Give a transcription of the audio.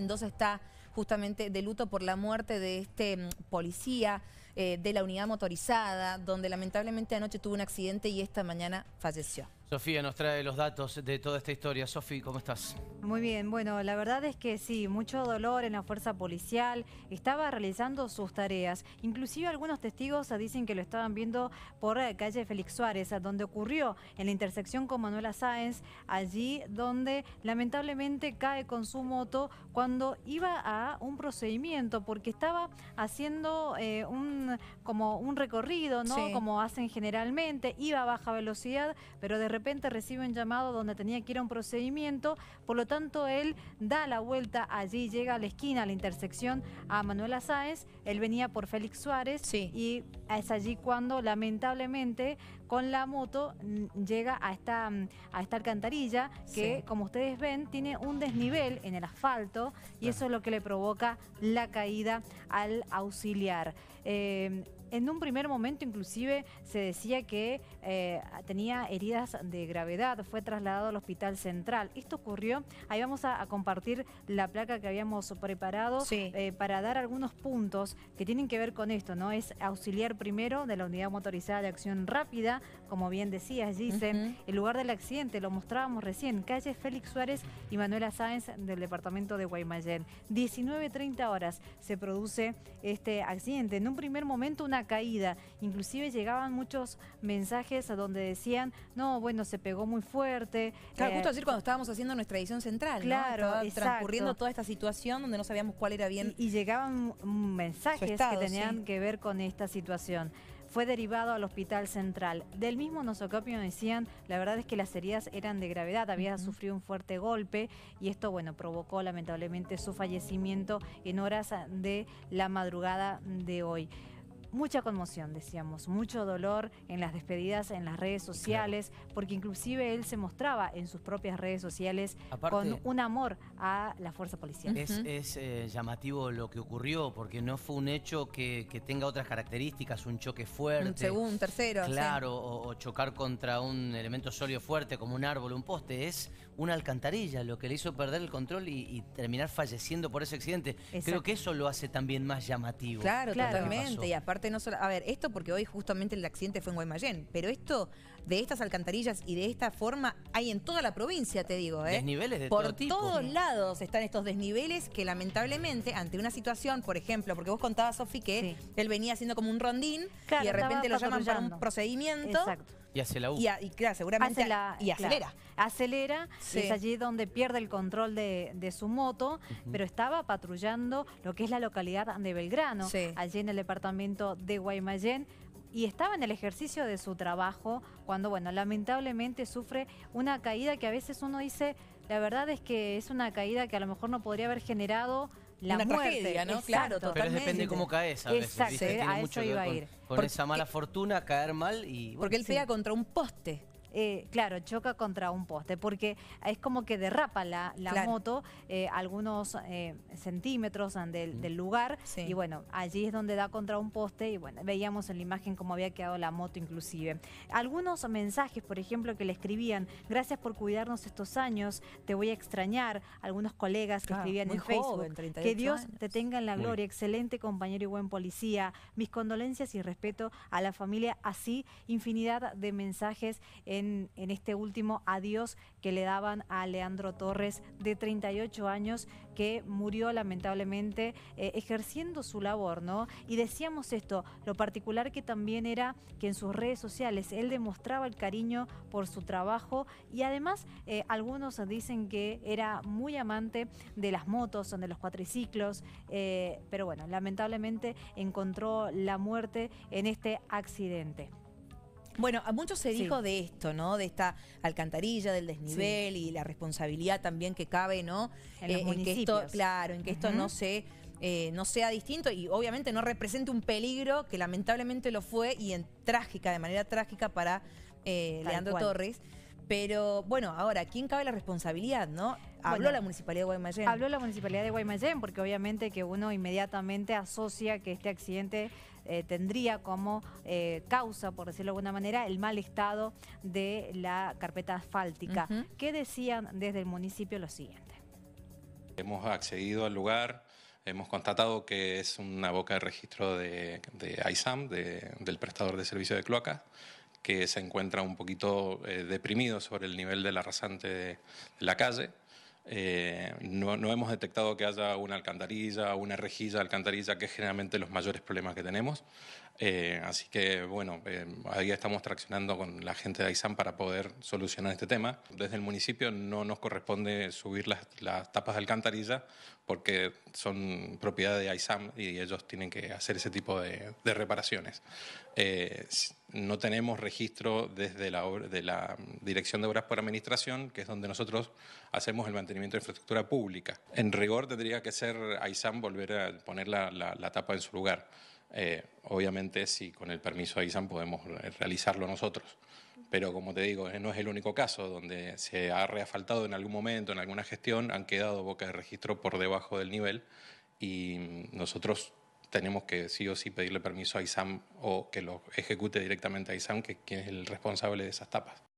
Mendoza está justamente de luto por la muerte de este policía de la unidad motorizada, donde lamentablemente anoche tuvo un accidente y esta mañana falleció. Sofía nos trae los datos de toda esta historia. Sofía, ¿cómo estás? Muy bien, bueno, la verdad es que sí, mucho dolor en la fuerza policial, estaba realizando sus tareas. Inclusive algunos testigos dicen que lo estaban viendo por calle Félix Suárez, donde ocurrió en la intersección con Manuela Sáenz, allí donde lamentablemente cae con su moto cuando iba a un procedimiento, porque estaba haciendo como un recorrido, ¿no? Sí. Como hacen generalmente, iba a baja velocidad, pero de repente recibe un llamado donde tenía que ir a un procedimiento, por lo tanto él da la vuelta allí, llega a la esquina, a la intersección a Manuela Sáenz, él venía por Félix Suárez, sí. Y es allí cuando lamentablemente con la moto llega a esta alcantarilla que, sí, como ustedes ven, tiene un desnivel en el asfalto y eso es lo que le provoca la caída al auxiliar. En un primer momento inclusive se decía que tenía heridas de gravedad, fue trasladado al Hospital Central. Esto ocurrió, ahí vamos a compartir la placa que habíamos preparado, sí, para dar algunos puntos que tienen que ver con esto, ¿no? Es auxiliar primero de la Unidad Motorizada de Acción Rápida, como bien decías, Gise. El lugar del accidente lo mostrábamos recién, calle Félix Suárez y Manuela Sáenz del departamento de Guaymallén. 19:30 horas se produce este accidente. En un primer momento una caída, inclusive llegaban muchos mensajes a donde decían, no, bueno, se pegó muy fuerte. Claro, justo ayer cuando estábamos haciendo nuestra edición central, claro, ¿no? Estaba transcurriendo toda esta situación donde no sabíamos cuál era bien. Y llegaban mensajes estado, que tenían, sí, que ver con esta situación. Fue derivado al Hospital Central. Del mismo nosocomio decían, la verdad es que las heridas eran de gravedad, había sufrido un fuerte golpe y esto, bueno, provocó lamentablemente su fallecimiento en horas de la madrugada de hoy. Mucha conmoción, decíamos, mucho dolor en las despedidas en las redes sociales, claro, porque inclusive él se mostraba en sus propias redes sociales con un amor a la fuerza policial. Es llamativo lo que ocurrió, porque no fue un hecho que tenga otras características, un choque fuerte. Un segundo, un tercero. Claro, sí, o chocar contra un elemento sólido fuerte como un árbol, un poste. Es una alcantarilla lo que le hizo perder el control y terminar falleciendo por ese accidente. Exacto. Creo que eso lo hace también más llamativo. Claro, totalmente. Y aparte no solo, a ver, esto porque hoy justamente el accidente fue en Guaymallén, pero esto de estas alcantarillas y de esta forma hay en toda la provincia, te digo, desniveles de por todo tipo. Por todos lados están estos desniveles que lamentablemente ante una situación, por ejemplo, porque vos contabas, Sofi, que sí, él venía haciendo como un rondín, claro, y de repente lo llaman para un procedimiento. Exacto. Y hace la U. Y claro, seguramente acelera. Claro, acelera, sí, es allí donde pierde el control de su moto, pero estaba patrullando lo que es la localidad de Belgrano, sí, allí en el departamento de Guaymallén, y estaba en el ejercicio de su trabajo cuando, bueno, lamentablemente sufre una caída que a veces uno dice, la verdad es que es una caída que a lo mejor no podría haber generado la muerte, tragedia, ¿no? Exacto. Claro, totalmente. Pero depende cómo caes a veces. Exacto, ¿viste? Tiene a mucho eso que ver iba a ir. Con esa mala fortuna, caer mal y... Bueno, porque él pega contra un poste. Claro, choca contra un poste, porque es como que derrapa la claro, moto algunos centímetros del lugar, sí, y bueno, allí es donde da contra un poste y bueno, veíamos en la imagen cómo había quedado la moto inclusive. Algunos mensajes, por ejemplo, que le escribían, gracias por cuidarnos estos años, te voy a extrañar, algunos colegas que escribían en Facebook, joven, que Dios años. Te tenga en la gloria, excelente compañero y buen policía, mis condolencias y respeto a la familia, así infinidad de mensajes en este último adiós que le daban a Leandro Torres, de 38 años, que murió lamentablemente ejerciendo su labor, ¿no? Y decíamos esto, lo particular que también era que en sus redes sociales él demostraba el cariño por su trabajo y además algunos dicen que era muy amante de las motos, de los cuatriciclos, pero bueno, lamentablemente encontró la muerte en este accidente. Bueno, a mucho se dijo, sí, de esto, ¿no? De esta alcantarilla, del desnivel, sí, y la responsabilidad también que cabe, ¿no? En los municipios. Que esto, claro, en que esto no sea distinto y obviamente no represente un peligro que lamentablemente lo fue y de manera trágica para Leandro Torres. Pero bueno, ahora, ¿quién cabe la responsabilidad, no? Habló la Municipalidad de Guaymallén. Habló la Municipalidad de Guaymallén porque obviamente que uno inmediatamente asocia que este accidente tendría como causa, por decirlo de alguna manera, el mal estado de la carpeta asfáltica. ¿Qué decían desde el municipio? Lo siguiente. Hemos accedido al lugar, hemos constatado que es una boca de registro de AISAM, del prestador de servicio de cloacas, que se encuentra un poquito deprimido sobre el nivel de la rasante de la calle. No hemos detectado que haya una alcantarilla o una rejilla de alcantarilla, que es generalmente los mayores problemas que tenemos. Así que, bueno, ahí estamos traccionando con la gente de AISAM para poder solucionar este tema. Desde el municipio no nos corresponde subir las tapas de alcantarilla porque son propiedad de AISAM y ellos tienen que hacer ese tipo de reparaciones. No tenemos registro desde la Dirección de Obras por Administración, que es donde nosotros hacemos el mantenimiento de infraestructura pública. En rigor tendría que ser AISAM volver a poner la tapa en su lugar. Obviamente, si con el permiso de AISAM podemos realizarlo nosotros. Pero como te digo, no es el único caso. Donde se ha reasfaltado en algún momento, en alguna gestión, han quedado bocas de registro por debajo del nivel y nosotros tenemos que sí o sí pedirle permiso a AISAM o que lo ejecute directamente a AISAM, que es el responsable de esas tapas.